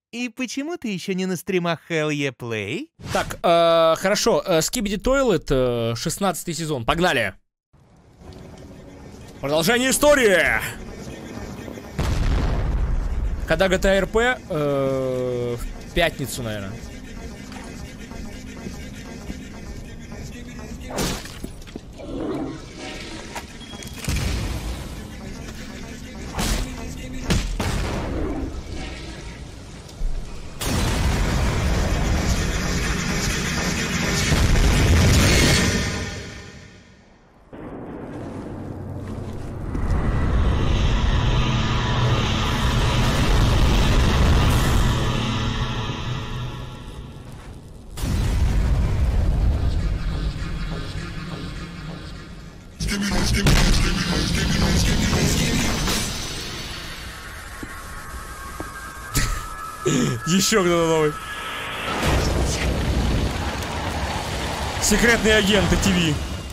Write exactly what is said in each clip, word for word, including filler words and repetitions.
И почему ты еще не на стримах Hell Yeah Play? Так, э, хорошо. Skibidi Toilet, э, шестнадцатый сезон. Погнали! Продолжение истории! Когда джи ти эй ар пи? Э, в пятницу, наверное. Еще кто-то новый. Секретные агенты ТВ.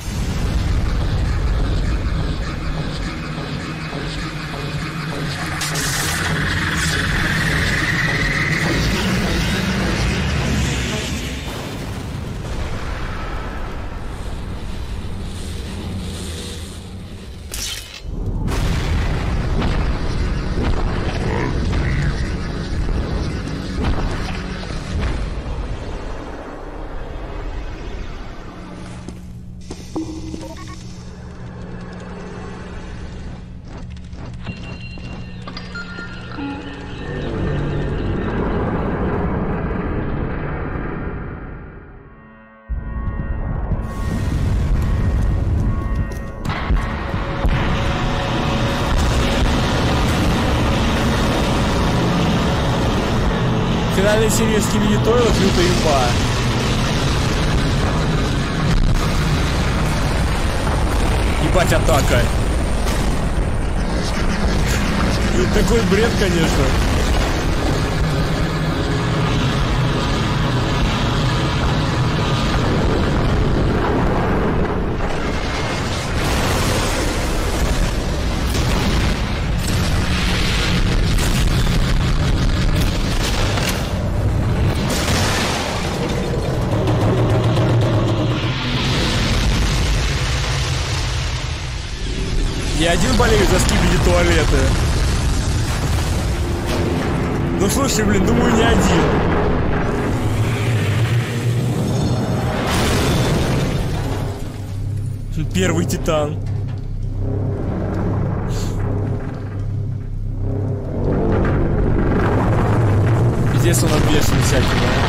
Финальная серия Skibidi Toilet, лютая имба. Ебать, атака. Такой бред, конечно. Я один болею за Skibidi туалеты. Ну слушай, блин, думаю, не один. Первый титан. Здесь он обвешен всяким, да?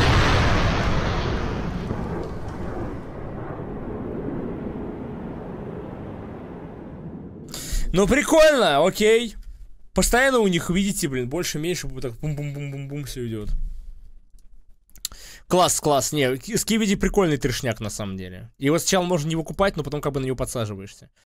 Ну прикольно, окей. Постоянно у них, видите, блин, больше-меньше, так бум-бум-бум-бум-бум все идет. Класс, класс. Не, Skibidi прикольный трешняк на самом деле. Его сначала можно не выкупать, но потом как бы на него подсаживаешься.